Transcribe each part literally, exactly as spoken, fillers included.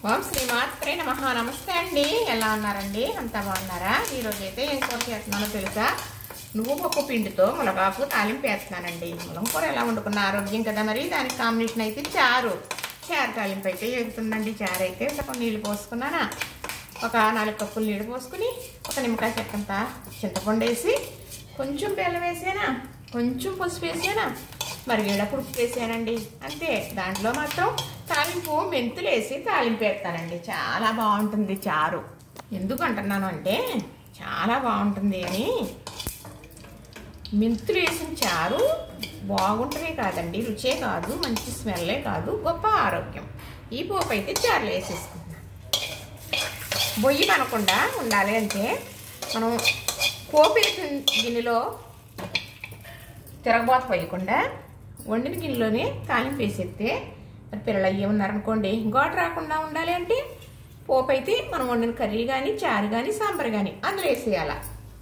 ఓం శ్రీమాత్రే నమః. నమస్తే అండి, ఎలా ఉన్నారండి? అంతా బాగున్నారా? ఈరోజు అయితే ఏం కూర చేస్తున్నానో తెలుసా? నువ్వు పప్పు పిండితో మునగాకు తాలింపు వేస్తున్నానండి. మునగ కూర ఎలా వండుకున్న ఆరోగ్యం కదా, మరి దానికి కాంబినేషన్ అయితే చారు చారు తాలింపు అయితే వేగుతుందండి. చారు అయితే ఒక నీళ్ళు పోసుకున్నానా, ఒక నాలుగు కప్పులు నీళ్ళు పోసుకుని ఒక నిమ్మకాయ చెక్కంతా చింతపండు వేసి కొంచెం బెల్లం వేసానా, కొంచెం పసుపు వేసానా, మరిగేటప్పుడు ఉప్పు వేసానండి. అంతే. దాంట్లో మాత్రం తాలింపు మెంతులు వేసి తాలింపు వేస్తానండి. చాలా బాగుంటుంది చారు. ఎందుకు అంటున్నాను అంటే చాలా బాగుంటుంది అని. మెంతులు వేసిన చారు బాగుంటుందే కాదండి, రుచే కాదు, మంచి స్మెల్లే కాదు, గొప్ప ఆరోగ్యం. ఈ పోపు అయితే చారులో వేసేసుకుంటున్నాను. బొయ్యి పనకుండా ఉండాలి అంటే మనం పోపు వేసిన గిన్నెలో తిరగబోత పోయకుండా వండిన గిన్నెలోనే తాలింపు వేసేస్తే మరి పిల్లలు అయ్యే ఉన్నారనుకోండి, ఘాటు రాకుండా ఉండాలి అంటే పోపు అయితే మనం వండిన కర్రీ కానీ చారు కానీ సాంబార్ కానీ అందులో వేసేయాల.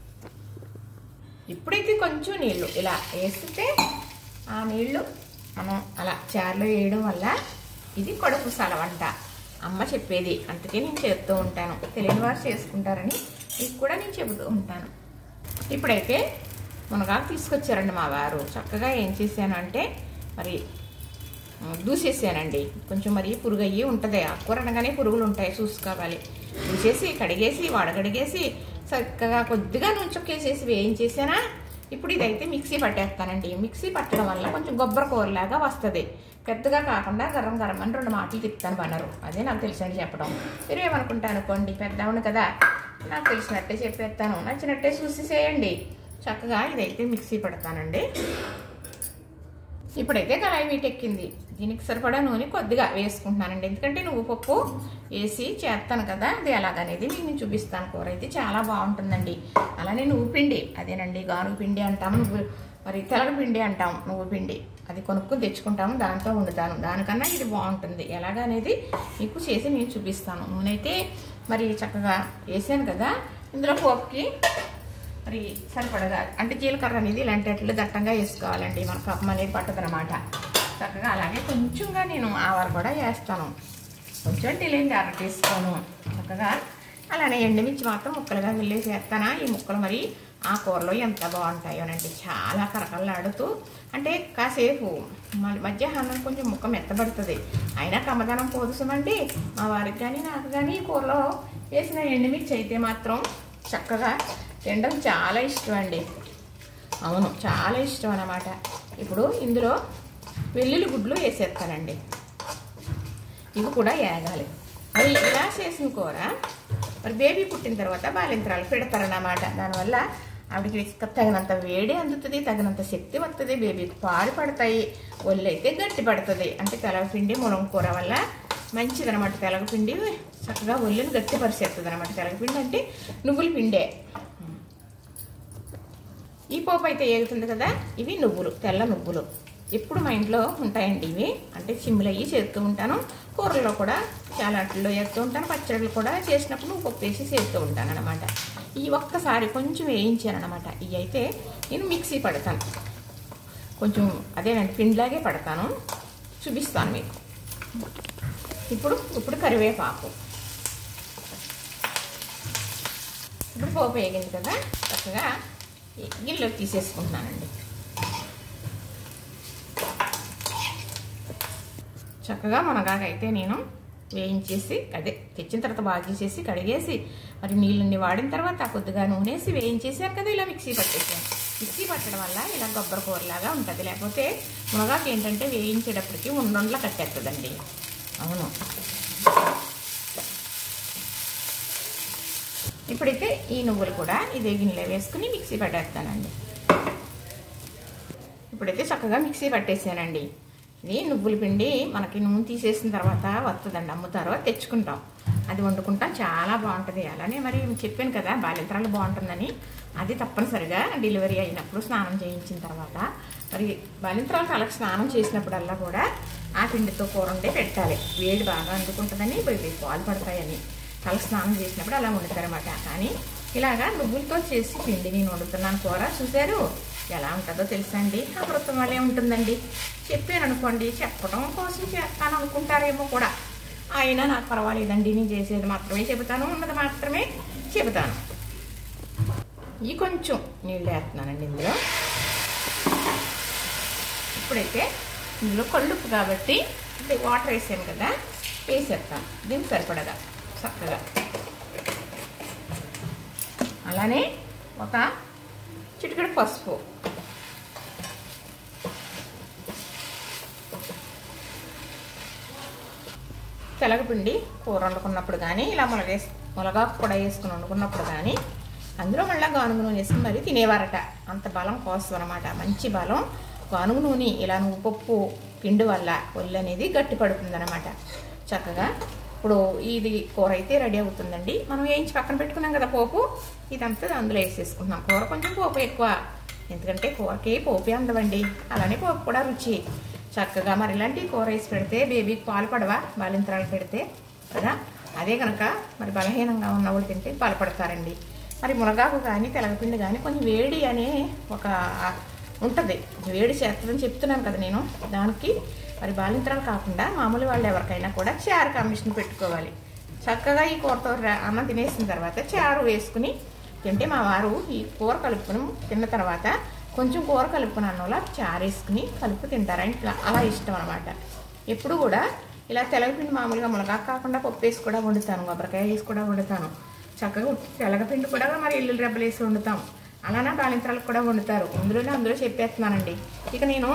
ఇప్పుడైతే కొంచెం నీళ్ళు ఇలా వేస్తే ఆ నీళ్ళు మనం అలా చారులో వేయడం వల్ల ఇది కడుపు సలవంట అమ్మ చెప్పేది, అందుకే నేను చేస్తూ ఉంటాను. తెలియని వారు చేసుకుంటారని మీకు కూడా నేను చెబుతూ ఉంటాను. ఇప్పుడైతే మునగాకు తీసుకొచ్చారండి మా వారు. చక్కగా ఏం చేశాను అంటే మరి దూసేసానండి. కొంచెం మరి పురుగు అయ్యి ఉంటుంది, ఆకుకూర అనగానే పురుగులు ఉంటాయి, చూసుకోవాలి. దూసేసి కడిగేసి వాడగడిగేసి చక్కగా కొద్దిగా నుంచొక్కేసేసి వేయించేసానా. ఇప్పుడు ఇదైతే మిక్సీ పట్టేస్తానండి. మిక్సీ పట్టడం వల్ల కొంచెం కొబ్బరి కూరలాగా వస్తుంది. పెద్దగా కాకుండా గరం గరం అని రెండు మాటలు తిప్పుతాను బనరు. అదే నాకు తెలిసినట్టు చెప్పడం. మీరు ఏమనుకుంటా అనుకోండి, పెద్దవాడిని కదా, నాకు తెలిసినట్టే చెప్పేస్తాను, నచ్చినట్టే చూసి చేయండి. చక్కగా ఇదైతే మిక్సీ పడతానండి. ఇప్పుడైతే కళాయి వీటెక్కింది. దీనికి సరిపడా నూనె కొద్దిగా వేసుకుంటున్నానండి. ఎందుకంటే నువ్వు పప్పు వేసి చేస్తాను కదా, అది ఎలాగనేది మీకు నేను చూపిస్తాను. కూర అయితే చాలా బాగుంటుందండి. అలానే నువ్వు పిండి, అదేనండి గానుగ పిండి అంటాము, నువ్వు మరి తెలగ పిండి అంటాం. నువ్వు పిండి అది కొనుక్కొని తెచ్చుకుంటాము, దాంతో వండుతాను. దానికన్నా ఇది బాగుంటుంది. ఎలాగనేది మీకు చేసి నేను చూపిస్తాను. నూనె అయితే మరి చక్కగా వేసాను కదా. ఇందులో పోపుకి మరి సరిపడగా అంటే జీలకర్ర అనేది ఇలాంటి అట్లు దట్టంగా వేసుకోవాలండి. మన కప్పం అనేది పట్టదు అనమాట. చక్కగా అలాగే కొంచెంగా నేను ఆవాలు కూడా వేస్తాను. కొంచెం డిలేండి అర తీసుకోను. చక్కగా అలానే ఎండుమిర్చి మాత్రం ముక్కలుగా వెళ్ళేసి వేస్తానా. ఈ ముక్కలు మరి ఆ కూరలో ఎంత బాగుంటాయోనండి, చాలా కరకల్లాడుతూ. అంటే కాసేపు మధ్యాహ్నం కొంచెం ముక్క మెత్తబడుతుంది, అయినా కమ్మదనం పోదుసమండి. మా వారికి కానీ నాకు కానీ ఈ కూరలో వేసిన ఎండుమిర్చి అయితే మాత్రం చక్కగా తినడం చాలా ఇష్టం అండి. అవును, చాలా ఇష్టం అన్నమాట. ఇప్పుడు ఇందులో వెల్లుల్లి గుడ్లు వేసేస్తానండి. ఇవి కూడా వేగాలి. అది ఇలా చేసిన కూర మరి బేబీ పుట్టిన తర్వాత బాలింతరాలు పెడతారన్నమాట. దానివల్ల ఆవిడకి తగినంత వేడి అందుతుంది, తగినంత శక్తి వస్తుంది, బేబీకి పాలు పడతాయి, ఒళ్ళు అయితే గట్టి పడుతుంది. అంటే తెలగపిండి మునగ కూర వల్ల మంచిది అనమాట. తెలగపిండి చక్కగా ఒళ్ళుని గట్టి పరిచేస్తుంది అనమాట. తెలగపిండి అంటే నువ్వుల పిండే. ఈ పోపు అయితే ఏగుతుంది కదా, ఇవి నువ్వులు, తెల్ల నువ్వులు ఎప్పుడు మా ఇంట్లో ఉంటాయండి. ఇవి అంటే చిమ్ములు అయ్యి చేస్తూ ఉంటాను. కూరల్లో కూడా చాలా అట్లలో వేస్తూ ఉంటాను. పచ్చళ్ళు కూడా చేసినప్పుడు పప్పు వేసి చేస్తూ ఉంటాను అనమాట. ఈ ఒక్కసారి కొంచెం వేయించాను అనమాట. ఇవి అయితే నేను మిక్సీ పడతాను. కొంచెం అదేనండి పిండిలాగే పడతాను, చూపిస్తాను మీకు. ఇప్పుడు ఇప్పుడు కరివేపాకు. ఇప్పుడు పోపు వేగింది కదా, చక్కగా గిన్నెలోకి తీసేసుకుంటున్నానండి. చక్కగా మునగాకైతే నేను వేయించేసి అదే తెచ్చిన తర్వాత బాగా చేసేసి కడిగేసి మరి నీళ్ళని వాడిన తర్వాత కొద్దిగా నూనెసి వేయించేసాను కదా, ఇలా మిక్సీ పట్టేసాను. మిక్సీ పట్టడం వల్ల ఇలా కొబ్బరి కూరలాగా ఉంటుంది. లేకపోతే మునగాకు ఏంటంటే వేయించేటప్పటికి ఉండొండలా కట్టేస్తుందండి. అవును. ఇప్పుడైతే ఈ నువ్వులు కూడా ఇదే గిన్నెలో వేసుకుని మిక్సీ పట్టేస్తానండి. ఇప్పుడైతే చక్కగా మిక్సీ పట్టేసానండి. ఇది నువ్వుల పిండి మనకి నూనె తీసేసిన తర్వాత వస్తుందండి, అమ్ముతారు, తెచ్చుకుంటాం, అది వండుకుంటాం, చాలా బాగుంటుంది. అలానే మరి చెప్పాను కదా బాలింతరాలు బాగుంటుందని, అది తప్పనిసరిగా డెలివరీ అయినప్పుడు స్నానం చేయించిన తర్వాత మరి బాలింతరాలు తలకు స్నానం చేసినప్పుడల్లా కూడా ఆ పిండితో కూర ఉండే పెట్టాలి. వేడి బాగా అందుకుంటుందని, పాలు పడతాయని తల స్నానం చేసినప్పుడు అలా వండుతారన్నమాట. కానీ ఇలాగా నువ్వులతో చేసి పిండి నేను వండుతున్నాను కూర. చూశారు ఎలా ఉంటుందో తెలుసండి. అమృతం వల్లే ఉంటుందండి. చెప్పాను అనుకోండి, చెప్పడం కోసం చేస్తాను అనుకుంటారేమో కూడా. అయినా నాకు పర్వాలేదండి, నేను చేసేది మాత్రమే చెబుతాను, ఉన్నది మాత్రమే చెబుతాను. ఈ కొంచెం నీళ్ళు వేస్తున్నానండి ఇందులో. ఇప్పుడైతే ఇందులో కళ్ళుప్పు కాబట్టి వాటర్ వేసాను కదా, వేసేస్తాను దీనికి సరిపడగా చక్కగా. అలానే ఒక చిటికెడు పసుపు, తెలగపిండి కూర వండుకున్నప్పుడు కానీ, ఇలా ములగేసి ములగాకు కూడా వేసుకుని వండుకున్నప్పుడు కానీ అందులో మళ్ళీ గానుగు నూనె వేసుకుని మరీ తినేవారట. అంత బలం కోసం అనమాట, మంచి బలం. గానుగు నూనె ఇలా నువ్వు పప్పు పిండి వల్ల ఒళ్ళు అనేది గట్టి పడుతుంది అనమాట చక్కగా. ఇప్పుడు ఇది కూర అయితే రెడీ అవుతుందండి. మనం వేయించి పక్కన పెట్టుకున్నాం కదా పోపు, ఇదంతా అందులో వేసేసుకుంటున్నాం. కూర కొంచెం పోపు ఎక్కువ, ఎందుకంటే కూరకి పోపే అందవండి, అలానే పోపు కూడా రుచి చక్కగా. మరి ఇలాంటి కూర వేసి పెడితే బేబీకి పాలు పడవా, బాలింతరాలు పెడితే కదా, అదే కనుక మరి బలహీనంగా ఉన్నవాళ్ళు తింటే పాలు పడతారండి. మరి మునగాకు కానీ తెలగపిండి కానీ కొంచెం వేడి అనే ఒక ఉంటుంది, వేడి చేస్తుందని చెప్తున్నాను కదా నేను. దానికి మరి బాలింతరాలు కాకుండా మామూలు వాళ్ళు ఎవరికైనా కూడా చారు కాంబినేషన్ పెట్టుకోవాలి. చక్కగా ఈ కూరతో అన్నం తినేసిన తర్వాత చారు వేసుకుని తింటే, మా వారు ఈ కూర కలుపుకుని తిన్న తర్వాత కొంచెం కూర కలుపుకుని అన్నంలో చారు వేసుకుని కలుపు తింటారా, ఇట్లా అలా ఇష్టం అనమాట. ఎప్పుడు కూడా ఇలా తెలగపిండి మామూలుగా మునగాకు కాకుండా పప్పు వేసి కూడా వండుతాను, కొబ్బరికాయ వేసి కూడా వండుతాను చక్కగా. తెలగపిండి కూడా మరి ఎల్లుల్లి రెబ్బలు వేసి వండుతాం, అలానే బాలింతరాలకు కూడా వండుతారు. అందులోనే అందులో చెప్పేస్తున్నానండి. ఇక నేను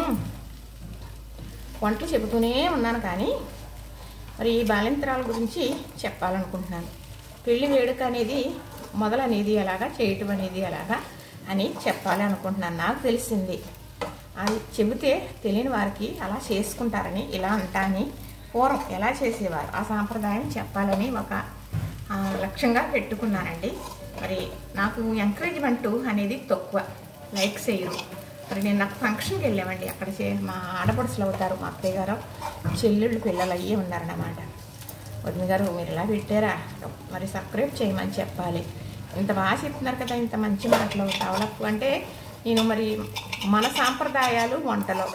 వంటలు చెబుతూనే ఉన్నాను కానీ మరి ఈ బాలింతరాల గురించి చెప్పాలనుకుంటున్నాను. పెళ్లి వేడుక అనేది మొదలనేది ఎలాగా, చేయటం అనేది ఎలాగా అని చెప్పాలి అనుకుంటున్నాను. నాకు తెలిసింది అది చెబితే తెలియని వారికి అలా చేసుకుంటారని, ఇలా అంటాని పూర్వం ఎలా చేసేవారు ఆ సాంప్రదాయం చెప్పాలని ఒక లక్ష్యంగా పెట్టుకున్నానండి. మరి నాకు ఎంకరేజ్మెంట్ అనేది తక్కువ, లైక్ చేయరు. మరి నేను నాకు ఫంక్షన్కి వెళ్ళామండి, అక్కడ చే మా ఆడపడుచులు అవుతారు, మా అత్తయ్య గారు చెల్లెళ్ళు పిల్లలు అయ్యే ఉన్నారన్నమాట. వదిన గారు మీరు ఇలా పెట్టారా, మరి సబ్స్క్రైబ్ చేయమని చెప్పాలి, ఇంత బాగా చెప్తున్నారు కదా, ఇంత మంచి మాటలు డెవలప్ అంటే నేను మరి మన సాంప్రదాయాలు వంటలు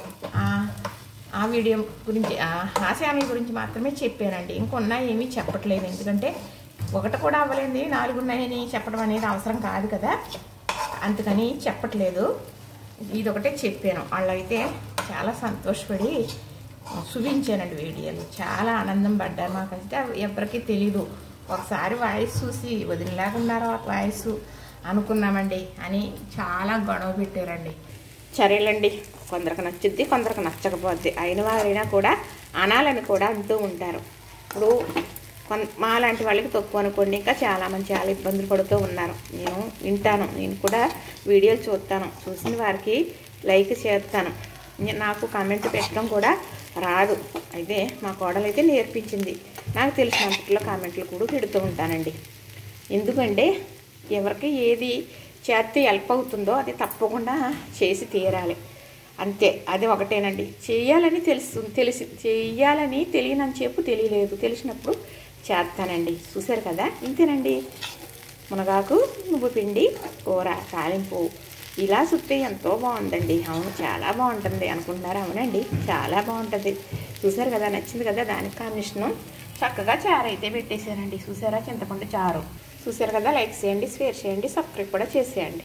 ఆ వీడియో గురించి ఆ ఛానల్ గురించి మాత్రమే చెప్పానండి. ఇంకొన్నా ఏమీ చెప్పట్లేదు, ఎందుకంటే ఒకటి కూడా అవ్వలేంది, నాలుగున్నాయని చెప్పడం అనేది అవసరం కాదు కదా, అందుకని చెప్పట్లేదు. ఇదొకటే చెప్పాను. వాళ్ళైతే చాలా సంతోషపడి చూపించానండి వీడియోలు, చాలా ఆనందం పడ్డారు. మాకైతే ఎవరికీ తెలీదు, ఒకసారి వాయిస్ చూసి వదిలేకున్నారో వాయిస్ అనుకున్నామండి అని చాలా గొడవ పెట్టారండి. సరేలండి, కొందరికి నచ్చుద్ది, కొందరికి నచ్చకపోద్ది, అయిన వారైనా కూడా అనాలని కూడా అంటూ ఉంటారు. ఇప్పుడు కొన్ మా లాంటి వాళ్ళకి తక్కువ అనుకోండి, ఇంకా చాలామంది చాలా ఇబ్బందులు పడుతూ ఉన్నారు. నేను వింటాను, నేను కూడా వీడియోలు చూస్తాను, చూసిన వారికి లైక్ చేస్తాను. నాకు కామెంట్ పెట్టడం కూడా రాదు, అయితే మా కోడలైతే నేర్పించింది. నాకు తెలిసినంతలో కామెంట్లు కూడా పెడుతూ ఉంటానండి. ఎందుకంటే ఎవరికి ఏది చేస్తే హెల్ప్ అవుతుందో అది తప్పకుండా చేసి తీరాలి, అంతే. అది ఒకటేనండి. చేయాలని తెలుసు తెలిసి చేయాలని తెలియనని చెప్పు తెలియలేదు, తెలిసినప్పుడు చేస్తానండి. చూసారు కదా, ఇంతేనండి. మునగాకు నువ్వు పిండి కూర తాలింపు ఇలా చుట్టే ఎంతో బాగుందండి. అవును, చాలా బాగుంటుంది అనుకుంటున్నారు. అవునండి, చాలా బాగుంటుంది. చూసారు కదా, నచ్చింది కదా. దానికి కాంబినేషను చక్కగా చారు అయితే పెట్టేశారండి. చూసారా, చింతపండు చారు. చూసారు కదా, లైక్ చేయండి, షేర్ చేయండి, సబ్స్క్రైబ్ కూడా చేసేయండి.